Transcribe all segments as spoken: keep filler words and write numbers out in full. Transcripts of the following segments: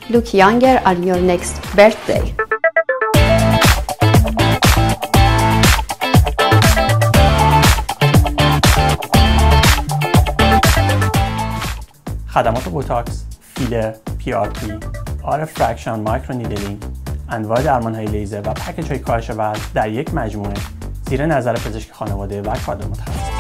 look younger on your next birthday. خدمات بوتاکس، فیلر، پی آر پی، آر اف فرکشن، مایکرو نیدلینگ، انواع درمان‌های لیزر و پکیج‌های کاهش وزن در یک مجموعه زیر نظر پزشک خانواده و کادر متخصص.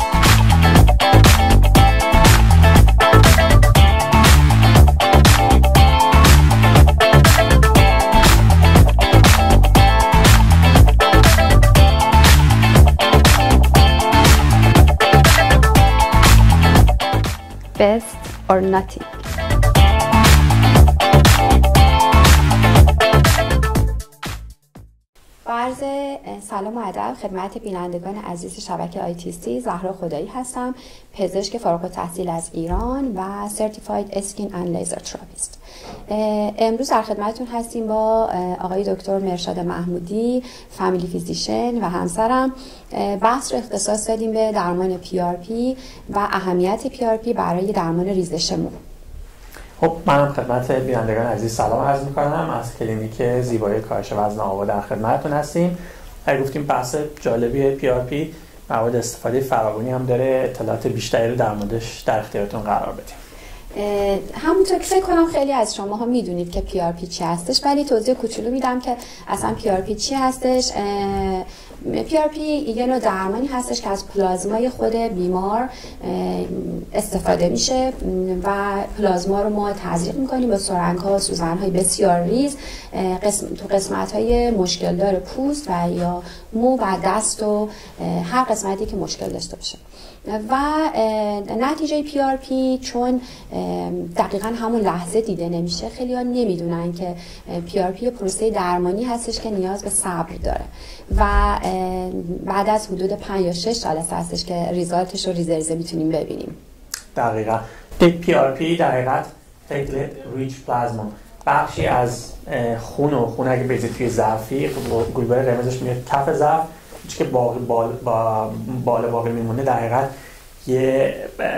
Best or nothing. عرض سلام و ادب خدمت بینندگان عزیز شبکه آی تی سی. زهرا خدایی هستم، پزشک فارغ التحصیل از ایران و سرتیفاید اسکین اند لیزر تراپیست. امروز در خدمتتون هستیم با آقای دکتر مرشاد محمودی، فامیلی فیزیشن و همسرم. بحث رو اختصاص دادیم به درمان پی آر پی و اهمیت پی آر پی برای درمان ریزش مو. خب منم خدمت بینندگان عزیز سلام عرض می‌کنم. از کلینیک زیبایی کاهش وزن آوا در خدمتتون هستیم. اگه گفتیم بحث جالبی پی آر پی، مواد استفاده فراوانی هم داره، اطلاعات بیشتری رو در موردش در اختیارتون قرار بدیم. همونطور که فکر کنم خیلی از شما ها میدونید که پی آر پی چی هستش، ولی توضیح کوچولو میدم که اصلا پی آر پی چی هستش. پی آر پی یه نوع درمانی هستش که از پلازمای خود بیمار استفاده میشه و پلازما رو ما تزریق میکنیم با سرنگ‌ها، سوزن‌های بسیار ریز قسم، تو قسمت‌های مشکل دار پوست و یا مو و دست و هر قسمتی که مشکل داشته باشه. و نتیجه پی آر پی چون دقیقاً همون لحظه دیده نمیشه، خیلی ها نمیدونن که پی آر پی پروسه درمانی هستش که نیاز به صبر داره و بعد از حدود پنج یا شش جلسه هستش که ریزالتش رو ریزه ریزه میتونیم ببینیم. دقیقاً پی آر پی در حقیقت پلیتلت ریچ پلازما، بخشی از خون و خون اگه بریزید توی ظرفی، گلوله قرمزش میاد کف ظرف، که باقی بال با بالا باقی میمونه در حقیقت یه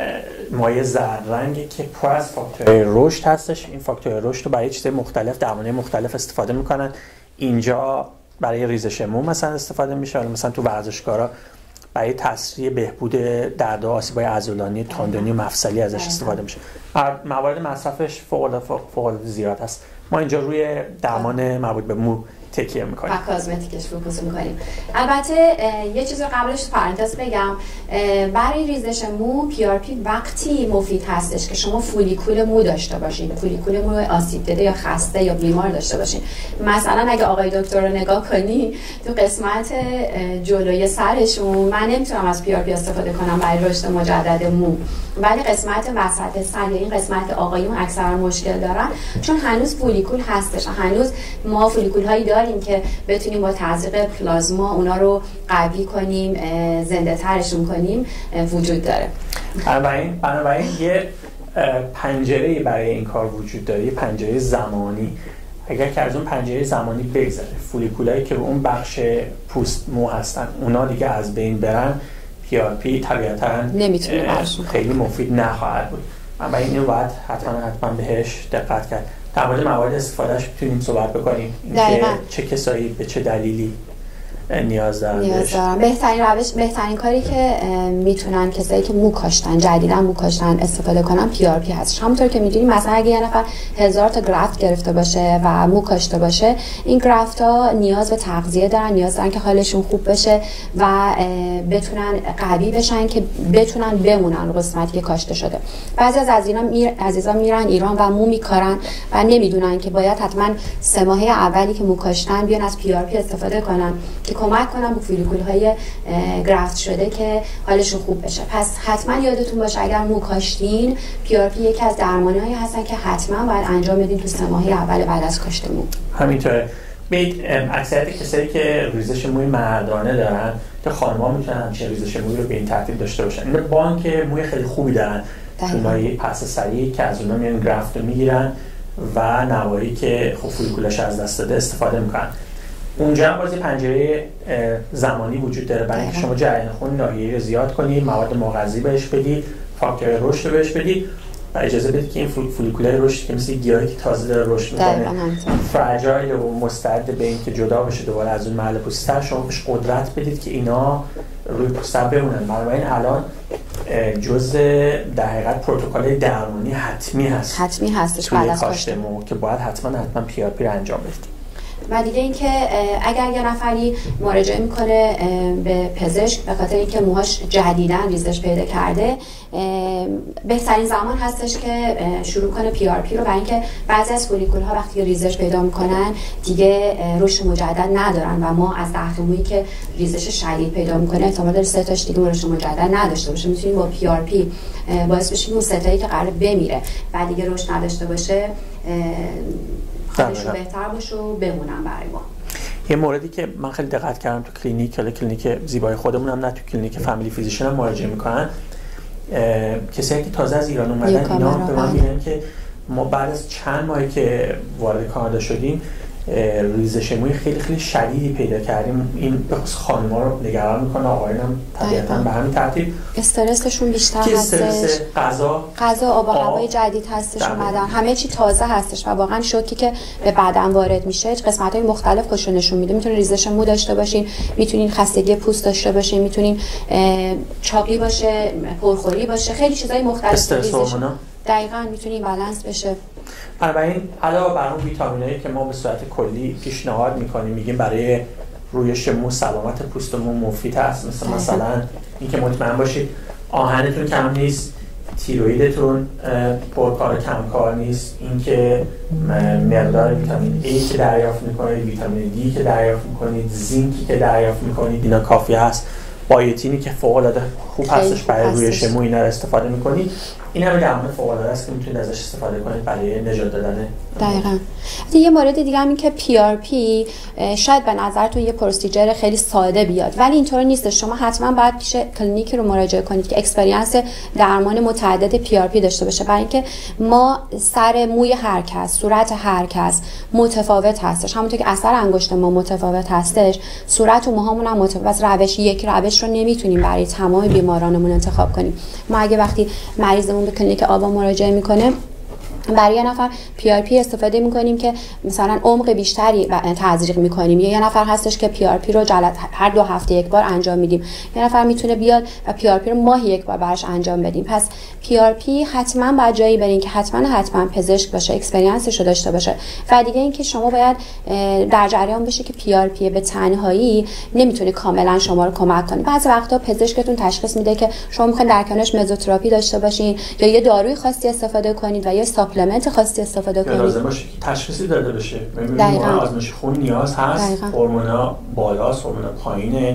مایع زرد رنگی که پر از فاکتورهای رشد هستش. این فاکتورهای رشد رو برای چیزهای مختلف درمانهای مختلف استفاده میکنن. اینجا برای ریزش مو مثلا استفاده میشه، مثلا تو ورزشکارا برای تسریع بهبود درد و آسیب‌های عضلانی تاندونی و مفصلی ازش استفاده میشه. موارد مصرفش فوق زیاد هست. ما اینجا روی درمان مربوط به مو تکیه میکنیم و کازمتیکش فوکوس میکنیم. البته یه چیز رو قبلش پرانتز بگم، برای ریزش مو پی آر پی وقتی مفید هستش که شما فولیکول مو داشته باشین، فولیکول مو آسیب دیده یا خسته یا بیمار داشته باشین. مثلا اگه آقای دکتر رو نگاه کنی تو قسمت جلوی سرشون، من نمیتونم از پی آر پی استفاده کنم برای رشد مجدد مو، ولی قسمت وسط سر یا این قسمت آقایون اکثرا مشکل دارن چون هنوز فولیکول هستش، هنوز ما فولیکول هایی داریم که بتونیم با تزریق پلازما اونا رو قوی کنیم، زنده ترشون کنیم، وجود داره. بنابراین بنابراین یه پنجره‌ای برای این کار وجود داره، یه پنجره زمانی. اگر که از اون پنجره زمانی بگذره، فولیکولایی که رو اون بخش پوست مو هستن اونا دیگه از بین برن، پی آر پی طبیعتاً نمیتونه خیلی مفید نخواهد بود. بنابراین اینو باید حتما حتما بهش دقت کرد. در مورد موارد استفادهش میتونیم صحبت بکنیم، اینکه چه کسایی به چه دلیلی نیاز دارن نیاز دارن. بهترین روش، بهترین کاری که میتونن کسایی که مو کاشتن، جدیدا مو کاشتن استفاده کنن پی آر پی هست. همونطور که میدونیم مثلا اگه یه نفر هزار تا گرافت گرفته باشه و مو کاشته باشه، این گرافت ها نیاز به تغذیه دارن، نیاز دارن که حالشون خوب بشه و بتونن قوی بشن که بتونن بمونن رو قسمتی که کاشته شده. بعضی از عزیزان میر... عزیزان میرن ایران و مو میکارن و نمیدونن که باید حتما سه ماهه اولی که مو کاشتن بیان از پی آر پی استفاده کنن که کمک کنم به فولیکول‌های گرافت شده که حالشون خوب بشه. پس حتما یادتون باشه اگر مو کاشتین، پی آر پی یکی از درمانی‌هایی هستن که حتما باید انجام بدین تو سه ماهه اول بعد از کاشت مو. همینطوره. ببینید اکثریت کسایی که ریزش موی مردانه دارن، که خانم‌ها میتونن همچین ریزش موی رو به این ترتیب داشته باشن. این بانک موی خیلی خوبی دارن. اونایی پس سریع که از اونها میان گرافت رو میگیرن و نواحی که خب فولیکولش از دست داده استفاده میکنن. اونجا هم بازی پنجره زمانی وجود داره برای اینکه شما جریان خون ناحیه‌ای رو زیاد کنید، مواد مغذی بهش بدید، فاکتور رشد رو بهش بدید. و اجازه بدید که این فولیکولر رشد که مثل گیاهی که تازه داره رشد میکنه فرجایل و مستعد به اینکه جدا بشه دوباره از اون محل پوست‌تر، شما بهش قدرت بدید که اینا روی پوست‌تر بمونن. بنابراین الان جزء در حقیقت پروتکل درمانی حتمی هست حتمی هستش بعد از کاشت مو که باید حتما حتما پی آر پی رو انجام بدید. و دیگه اینکه اگر یه نفری مراجعه میکنه به پزشک به خاطر اینکه موهاش جدیداً ریزش پیدا کرده، بهترین زمان هستش که شروع کنه پی آر پی رو، برای اینکه بعضی از فولیکول ها وقتی ریزش پیدا میکنن دیگه رشد مجدد ندارن و ما از ده تا مویی که ریزش شدید پیدا میکنه احتمال داره سه تاش دیگه رشد مجدد نداشته باشه. میتونیم با پی آر پی باعث بشیم اون سه تایی که قراره بمیره و دیگه رشد نداشته باشه حالشون بهتر باشه و بمونن برای ما. یه موردی که من خیلی دقت کردم تو کلینیک، کلی کلینیک زیبای خودمونم نه تو کلینیک فامیلی فیزیشن هم مراجعه میکنن، کسایی که تازه از ایران اومدن اینا به من میگن که ما بعد از چند ماهی که وارد کانادا شدیم ریزش موی خیلی خیلی شدیدی پیدا کردیم. این به خصوص خانم‌ها رو نگران میکنه، آقایونم طبیعتاً به همین ترتیب استرسشون بیشتر هستش، استرس، غذا غذا آب و هوای جدید هستش اومدن، همه چی تازه هستش و واقعا شوکی که به بدن وارد میشه قسمت‌های مختلف خوشو نشون میده. میتونه ریزش مو داشته باشین، میتونین خستگی پوست داشته باشین، میتونین چاقی باشه، پرخوری باشه، خیلی چیزای مختلف استرس هورمونا دقیقاً میتونین بالانس بشه. بنابراین علاوه بر اون ویتامینایی که ما به صورت کلی پیشنهاد میکنیم، میگیم برای رویش مو، سلامت پوست مو مفید هست، مثل مثلا اینکه مطمئن باشید آهنتون کم نیست، تیرویدتون پرکار کم کار نیست، اینکه مقدار ویتامین A که دریافت میکنید، ویتامین D که دریافت میکنید، زینکی که دریافت میکنید اینا کافی هست، بایوتینی که فوق العاده خوب هستش برای رویش مو اینا رو استفاده میکنید. این همه درمان فوق العاده است که میتونید ازش استفاده کنید برای نجات دادن. دقیقاً. یه مورد دیگه هم این که پی آر پی شاید به نظرتون یه پروسیجر خیلی ساده بیاد ولی اینطور نیست. شما حتما باید پیش کلینیکی رو مراجعه کنید که اکسپریانس درمان متعدد پی آر پی داشته باشه، برای اینکه ما سر موی هر کس، صورت هر کس متفاوت هستش، همونطور که اثر انگشت ما متفاوت هستش، صورت و موهامون هم متفاوت. روش یک روش رو نمیتونیم برای تمام بیمارانمون انتخاب کنیم. ما اگه وقتی مریضمون به کلینیک آوا مراجعه میکنه برای یه نفر پی آر پی استفاده میکنیم که مثلا عمق بیشتری تزریق میکنیم، یا یه نفر هستش که پی آر پی رو جلد هر دو هفته یک بار انجام میدیم، یه نفر میتونه بیاد و پی آر پی رو ماهی یک بار براش انجام بدیم. پس پی آر پی حتما باید جایی برین که حتما حتما پزشک باشه، اکسپریانسش رو داشته باشه. و دیگه اینکه شما باید در جریان بشه که پی آر پی به تنهایی نمیتونه کاملا شما رو کمک کنه. بعضی وقتا پزشکتون تشخیص میده که شما میخواین در کنارش مزوتراپی داشته باشین یا یه داروی خاصی استفاده کنید و یا ساپلمنت خاصی استفاده کنید. لازم باشه که تشخیصی داده بشه. ببینید آزمایش خون نیاز هست، هورمونا بالاست، هورمونا پایینه،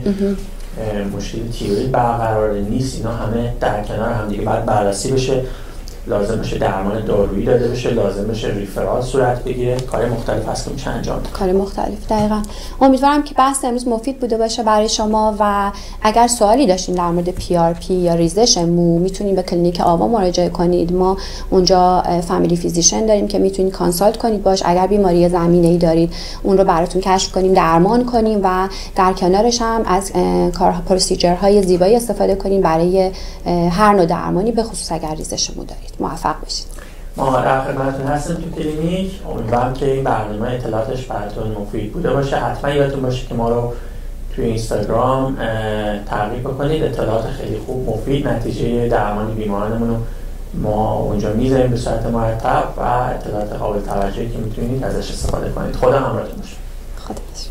مشکل تیروید برقرار نیست، اینا همه در کنار هم دیگه باید بررسی بشه. لازم بشه درمان دارویی داده بشه، لازم بشه ریفرال صورت بگیره، کار مختلف هست که میشه انجام داد. کار مختلف دقیقاً. امیدوارم که بحث امروز مفید بوده باشه برای شما و اگر سوالی داشتین در مورد پی آر پی یا ریزش مو میتونید به کلینیک آوا مراجعه کنید. ما اونجا فامیلی فیزیشن داریم که میتونید کانسالت کنید باش. اگر بیماری زمینه‌ای دارید اون رو براتون کشف کنیم، درمان کنیم و در کنارش هم از کار پروسیجرهای زیبایی استفاده کنیم برای هر نوع درمانی، به خصوص اگر ریزش مو دارید. موفق باشید. ما در خدمتتون هستیم تو کلینیک. امیدوارم که این برنامه اطلاعاتش براتون مفید بوده باشه. حتما یادتون باشه که ما رو توی اینستاگرام تعقیب کنید. اطلاعات خیلی خوب مفید نتیجه درمان بیمارانمون رو ما اونجا میذاریم به صورت مرتب و اطلاعات قابل توجهی که میتونید ازش استفاده کنید. خدا همراهتون باشه. خدا باشه.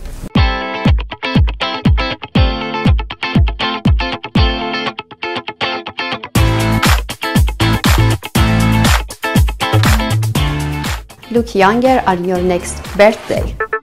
Look younger on your next birthday.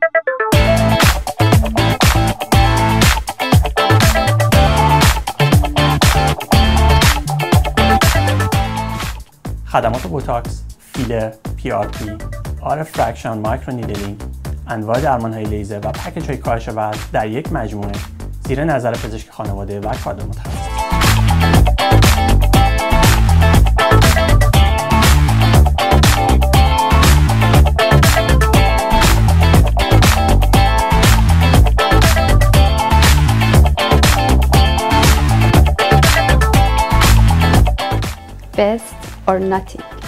خدمات بوتاکس، فیلر، پی آر پی، آر اف فرکشن، مایکرونیدلینگ، انواع درمان‌های لیزر و پکیج‌های کاهش وزن در یک مجموعه زیر نظر پزشک خانواده و کادر متخصص. Best or nothing.